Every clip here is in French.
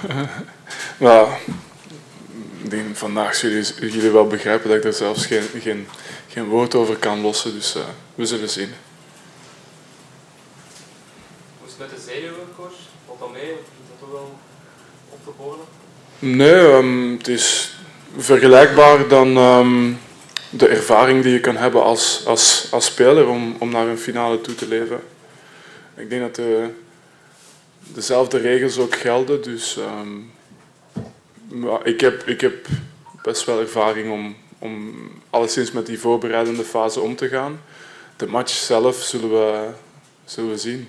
Maar ik denk vandaag zullen jullie wel begrijpen dat ik er zelfs geen woord over kan lossen, dus we zullen zien. Hoe is het met de zenuwencoach? Valt dat mee? Of is dat toch wel op te borrelen? Nee, het is vergelijkbaar dan de ervaring die je kan hebben als speler om naar een finale toe te leven. Ik denk dat dezelfde regels ook gelden, dus ik heb best wel ervaring om alleszins met die voorbereidende fase om te gaan. De match zelf zullen we zien.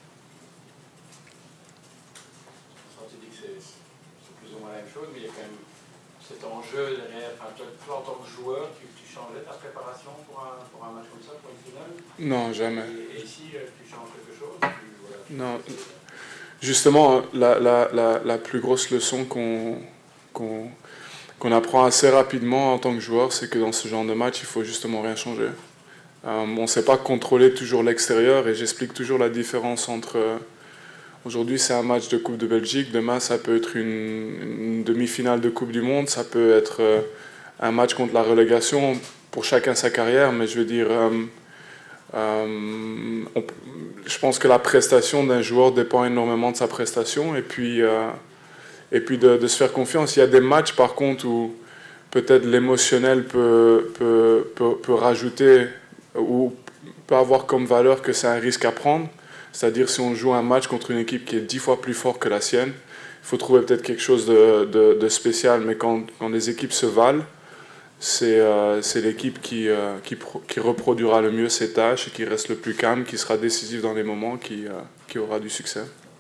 C'est ton jeu derrière. Enfin, toi, en tant que joueur, tu changeais ta préparation pour un match comme ça, pour une finale? Non, jamais. Et ici, tu changes quelque chose? Voilà, Non. Justement, la plus grosse leçon qu'on apprend assez rapidement en tant que joueur, c'est que dans ce genre de match, il faut justement rien changer. On ne sait pas contrôler toujours l'extérieur et j'explique toujours la différence entre... Aujourd'hui, c'est un match de Coupe de Belgique. Demain, ça peut être une demi-finale de Coupe du Monde. Ça peut être un match contre la relégation. Pour chacun sa carrière, mais je veux dire... je pense que la prestation d'un joueur dépend énormément de sa prestation et puis de se faire confiance. Il y a des matchs par contre où peut-être l'émotionnel peut rajouter ou peut avoir comme valeur que c'est un risque à prendre. C'est-à-dire si on joue un match contre une équipe qui est 10 fois plus forte que la sienne, il faut trouver peut-être quelque chose de spécial. Mais quand les équipes se valent, c'est l'équipe qui reproduira le mieux ses tâches et qui reste le plus calme, qui sera décisif dans les moments, qui aura du succès.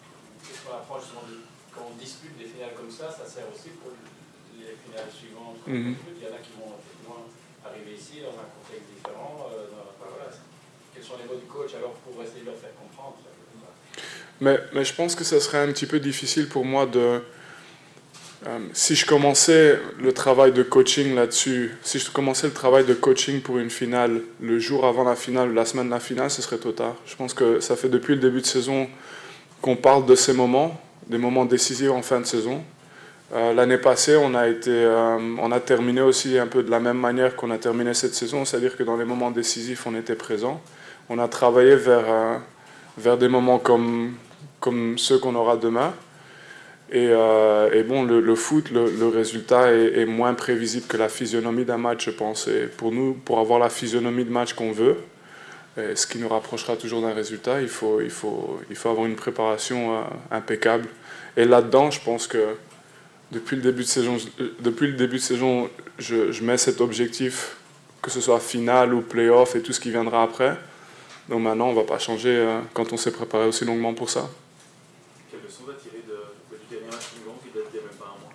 Quand on dispute des finales comme ça sert aussi pour les finales suivantes. Mm-hmm. Il y en a qui vont arriver ici dans un contexte différent. Voilà. Quels sont les mots du coach alors pour essayer de leur faire comprendre? Mais je pense que ça serait un petit peu difficile pour moi de... si je commençais le travail de coaching là-dessus, si je commençais le travail de coaching pour une finale le jour avant la finale, la semaine de la finale, ce serait trop tard. Je pense que ça fait depuis le début de saison qu'on parle de ces moments, des moments décisifs en fin de saison. L'année passée, on a terminé aussi un peu de la même manière qu'on a terminé cette saison, c'est-à-dire que dans les moments décisifs, on était présent. On a travaillé vers des moments comme ceux qu'on aura demain. Et bon, le foot, le résultat est moins prévisible que la physionomie d'un match, je pense. Et pour nous, pour avoir la physionomie de match qu'on veut, ce qui nous rapprochera toujours d'un résultat, il faut avoir une préparation impeccable. Et là-dedans, je pense que depuis le début de saison, je mets cet objectif, que ce soit finale ou play-off et tout ce qui viendra après. Donc maintenant, on ne va pas changer quand on s'est préparé aussi longuement pour ça. Quelle leçon va tirer du dernier match qui date d'il n'y a même pas un mois?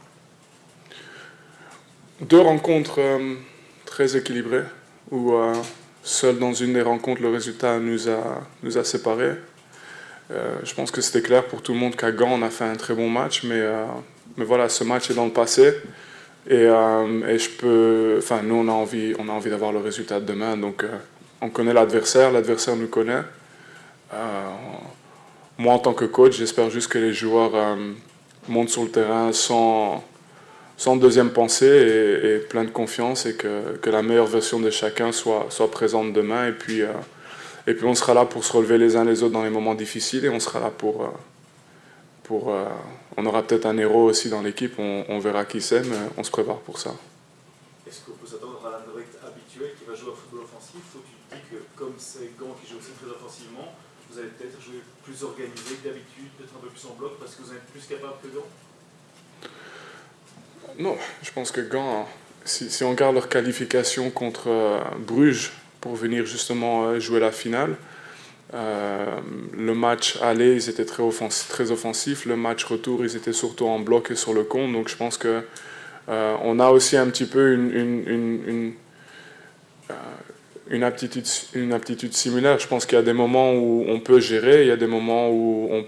2 rencontres très équilibrées, où seul dans une des rencontres, le résultat nous a séparés. Je pense que c'était clair pour tout le monde qu'à Gand, on a fait un très bon match, mais voilà, ce match est dans le passé. Et nous, on a envie d'avoir le résultat de demain, donc on connaît l'adversaire nous connaît. Moi, en tant que coach, j'espère juste que les joueurs montent sur le terrain sans deuxième pensée et plein de confiance et que la meilleure version de chacun soit présente demain. Et puis on sera là pour se relever les uns les autres dans les moments difficiles et on sera là on aura peut-être un héros aussi dans l'équipe, on verra qui c'est, mais on se prépare pour ça. Est-ce qu'on peut s'attendre à l'Anderlecht habituel qui va jouer au football offensif, ou tu te dis que comme c'est Gand qui joue aussi très offensivement, vous allez peut-être jouer plus organisé que d'habitude, peut-être un peu plus en bloc, parce que vous êtes plus capable que Gand? Non, je pense que Gand, si on regarde leur qualification contre Bruges pour venir justement jouer la finale, le match aller, ils étaient très offensifs. Le match retour, ils étaient surtout en bloc et sur le compte. Donc je pense que on a aussi un petit peu une aptitude similaire. Je pense qu'il y a des moments où on peut gérer, il y a des moments où on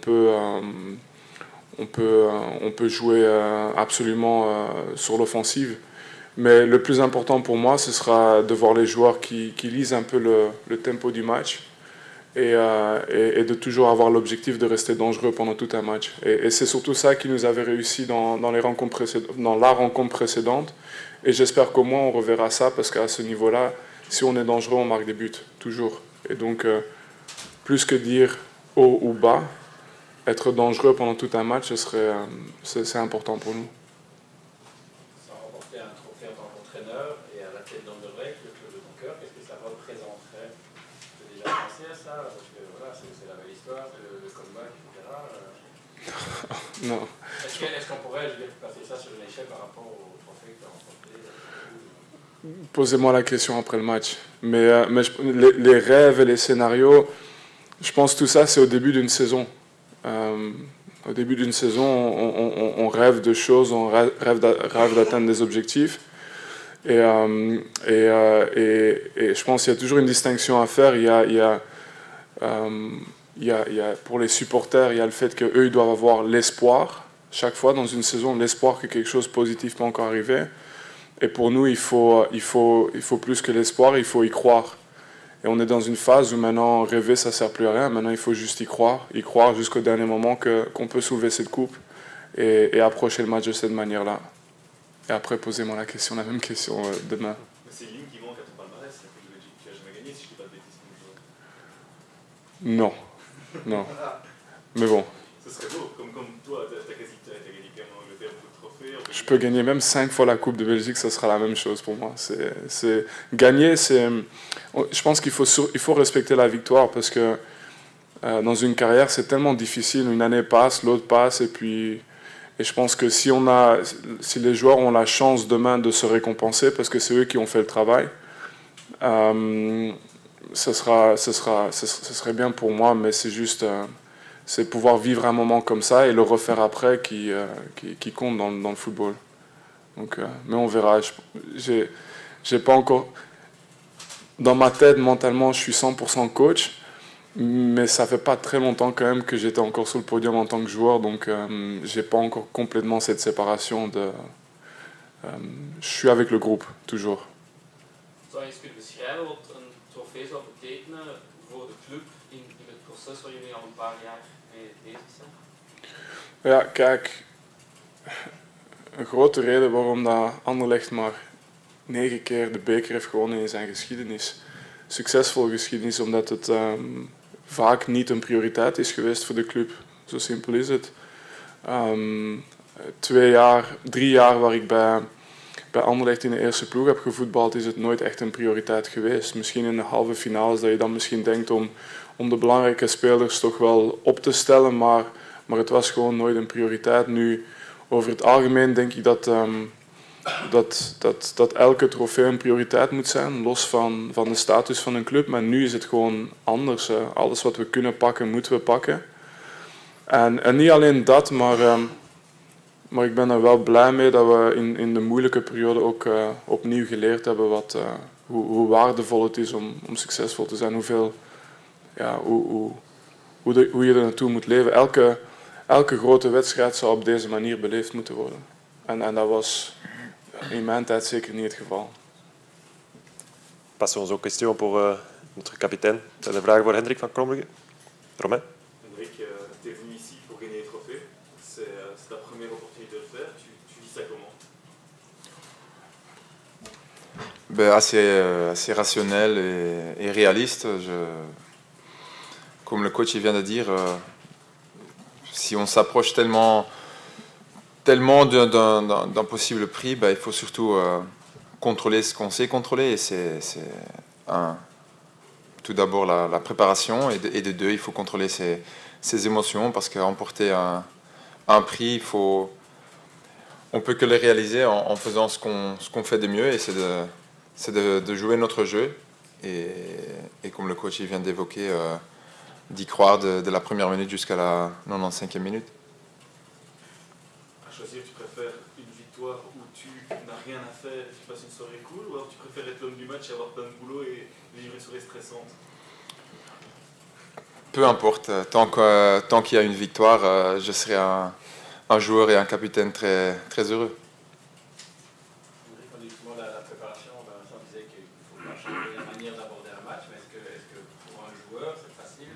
peut jouer absolument sur l'offensive. Mais le plus important pour moi, ce sera de voir les joueurs qui lisent un peu le tempo du match et de toujours avoir l'objectif de rester dangereux pendant tout un match. Et c'est surtout ça qui nous avait réussi dans la rencontre précédente. Et j'espère qu'au moins on reverra ça, parce qu'à ce niveau-là, si on est dangereux, on marque des buts, toujours. Et donc, plus que dire haut ou bas, être dangereux pendant tout un match, c'est important pour nous. Sans remporter un trophée en tant qu'entraîneur et à la tête d'Anderlecht, le club de ton cœur, qu'est-ce que ça représenterait? Tu as déjà pensé à ça? Parce que voilà, c'est la belle histoire, le comeback, etc. Non. Est-ce qu'on pourrait, je veux dire, passer ça sur une échelle par rapport au trophée que tu as remporté? Posez-moi la question après le match. Mais les rêves et les scénarios, je pense que tout ça, c'est au début d'une saison. Au début d'une saison, on rêve de choses, on rêve d'atteindre des objectifs. Et je pense qu'il y a toujours une distinction à faire. Pour les supporters, il y a le fait qu'eux, ils doivent avoir l'espoir, chaque fois dans une saison, l'espoir que quelque chose de positif peut encore arriver. Et pour nous, il faut plus que l'espoir, il faut y croire. Et on est dans une phase où maintenant, rêver, ça ne sert plus à rien. Maintenant, il faut juste y croire jusqu'au dernier moment qu'on peut soulever cette coupe et approcher le match de cette manière-là. Et après, posez-moi la même question demain. Mais c'est une ligne qui manque à ton palmarès, la Coupe de Belgique. Tu n'as jamais gagné, si je dis pas de bêtises comme joueur. Non. Non. Mais bon. Ce serait beau, comme toi, tu as gagné quand même en Angleterre beaucoup de trophées. Je peux gagner même 5 fois la Coupe de Belgique, ça sera la même chose pour moi. Gagner, je pense qu'il faut respecter la victoire, parce que dans une carrière, c'est tellement difficile. Une année passe, l'autre passe, et je pense que si les joueurs ont la chance demain de se récompenser, parce que c'est eux qui ont fait le travail, ce serait bien pour moi, mais c'est juste... c'est pouvoir vivre un moment comme ça et le refaire après qui compte dans le football. Donc, mais on verra. J'ai pas encore... Dans ma tête, mentalement, je suis 100% coach, mais ça fait pas très longtemps quand même que j'étais encore sur le podium en tant que joueur, donc j'ai pas encore complètement cette séparation de... je suis avec le groupe, toujours. Zou je eens kunnen beschrijven wat een trofee zou betekenen voor de club in het proces waar jullie al een paar jaar mee bezig zijn? Ja, kijk, een grote reden waarom dat Anderlecht maar 9 keer de beker heeft gewonnen in zijn geschiedenis. Succesvolle geschiedenis, omdat het vaak niet een prioriteit is geweest voor de club. Zo simpel is het. 3 jaar waar ik bij Anderlecht in de eerste ploeg heb gevoetbald, is het nooit echt een prioriteit geweest. Misschien in de halve finales dat je dan misschien denkt om de belangrijke spelers toch wel op te stellen, maar het was gewoon nooit een prioriteit. Nu, over het algemeen denk ik dat elke trofee een prioriteit moet zijn, los van de status van een club. Maar nu is het gewoon anders. Alles wat we kunnen pakken, moeten we pakken. En niet alleen dat, maar ik ben er wel blij mee dat we in de moeilijke periode ook opnieuw geleerd hebben hoe waardevol het is om succesvol te zijn. Hoe je er naartoe moet leven. Elke grote wedstrijd zou op deze manier beleefd moeten worden. En dat was in mijn tijd zeker niet het geval. Passons aux questions pour notre capitaine. Tu as des vragen voor Hendrik van Krombrugge? Romain? Hendrik, tu es venu ici pour gagner les trophées. C'est ta première opportunité de le faire. Tu vis ça comment? Assez rationnel et réaliste. Comme le coach il vient de dire, si on s'approche tellement d'un possible prix, il faut surtout contrôler ce qu'on sait contrôler. Et c'est tout d'abord la préparation, et de deux, il faut contrôler ses émotions, parce qu'à remporter un prix, on peut que le réaliser en faisant ce qu'on fait de mieux, et c'est de jouer notre jeu, et comme le coach il vient d'évoquer, d'y croire de la première minute jusqu'à la 95e minute. À choisir, tu préfères une victoire où tu n'as rien à faire et tu passes une soirée cool, ou alors tu préfères être l'homme du match et avoir plein de boulot et vivre une soirée stressante? Peu importe, tant qu'il y a une victoire, je serai un joueur et un capitaine très, très heureux. On dit souvent la préparation, Vincent disait qu'il faut pas changer la manière d'aborder un match, mais est-ce que pour un joueur c'est facile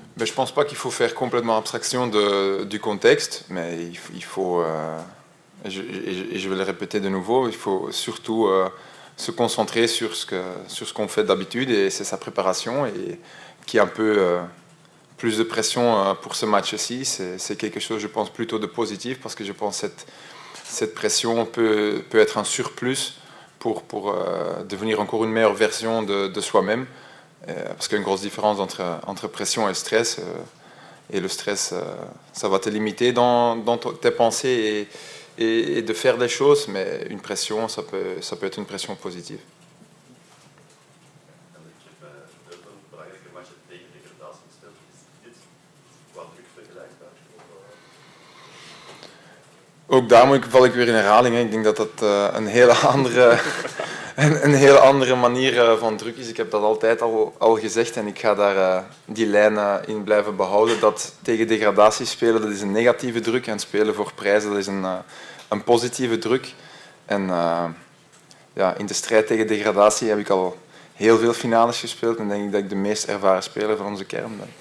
Mais je ne pense pas qu'il faut faire complètement abstraction du contexte, mais il faut, et je vais le répéter de nouveau, il faut surtout se concentrer sur ce qu'on fait d'habitude, et c'est sa préparation, et qui est un peu plus de pression pour ce match-ci. C'est quelque chose, je pense, plutôt de positif, parce que je pense que cette pression peut être un surplus pour devenir encore une meilleure version de soi-même. Parce qu'il y a une grosse différence entre pression et stress. Et le stress, ça va te limiter dans tes pensées et de faire des choses, mais une pression, ça peut être une pression positive. Ook daar val ik weer in herhaling. Ik denk dat dat een hele andere manier van druk is. Ik heb dat altijd al gezegd en ik ga daar die lijn in blijven behouden. Dat tegen degradatie spelen, dat is een negatieve druk, en spelen voor prijzen, dat is een positieve druk. En ja, in de strijd tegen degradatie heb ik al heel veel finales gespeeld en denk ik dat ik de meest ervaren speler van onze kern ben.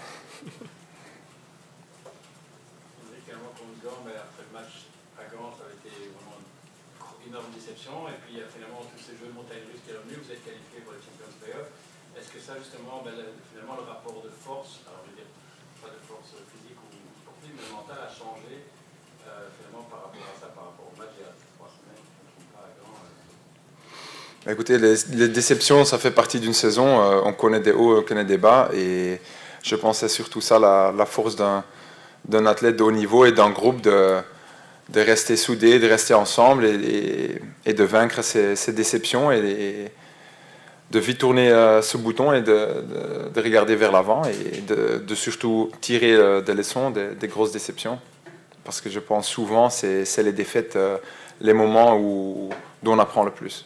Justement, finalement, le rapport de force, alors je veux dire, pas de force physique ou sportive, mais mentale, a changé finalement par rapport à ça, par rapport au match il y a 3 semaines, je ne me trompe pas à Gand. Écoutez, les déceptions, ça fait partie d'une saison. On connaît des hauts, on connaît des bas, et je pense que c'est surtout ça la force d'un athlète de haut niveau et d'un groupe de rester soudé, de rester ensemble et de vaincre ces déceptions et de vite tourner ce bouton et de regarder vers l'avant et de surtout tirer des leçons des grosses déceptions. Parce que je pense souvent c'est les défaites, les moments dont on apprend le plus.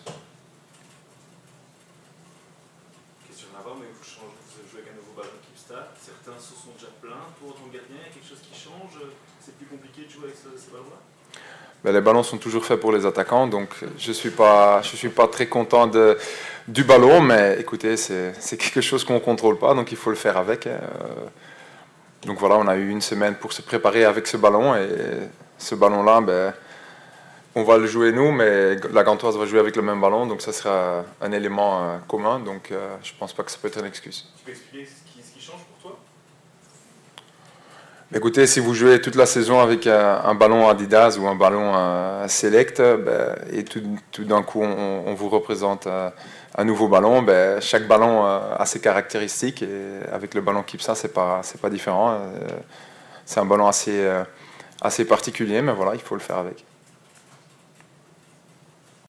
Question avant, mais vous jouez avec un nouveau ballon Keepstar. Certains se sont déjà plaints pour ton gardien. Il y a quelque chose qui change? C'est plus compliqué de jouer avec ces ballons-là? Ben, les ballons sont toujours faits pour les attaquants, donc je suis pas très content du ballon, mais écoutez, c'est quelque chose qu'on ne contrôle pas, donc il faut le faire avec. Donc voilà, on a eu une semaine pour se préparer avec ce ballon, et ce ballon-là, ben, on va le jouer nous, mais la Gantoise va jouer avec le même ballon, donc ça sera un élément commun, donc je ne pense pas que ça peut être une excuse. Tu peux expliquer ce qui change pour toi? Écoutez, si vous jouez toute la saison avec un ballon Adidas ou un ballon Select, ben, et tout d'un coup on vous représente un nouveau ballon, ben, chaque ballon a ses caractéristiques, et avec le ballon Keepstar, c'est pas différent. C'est un ballon assez particulier, mais voilà, il faut le faire avec.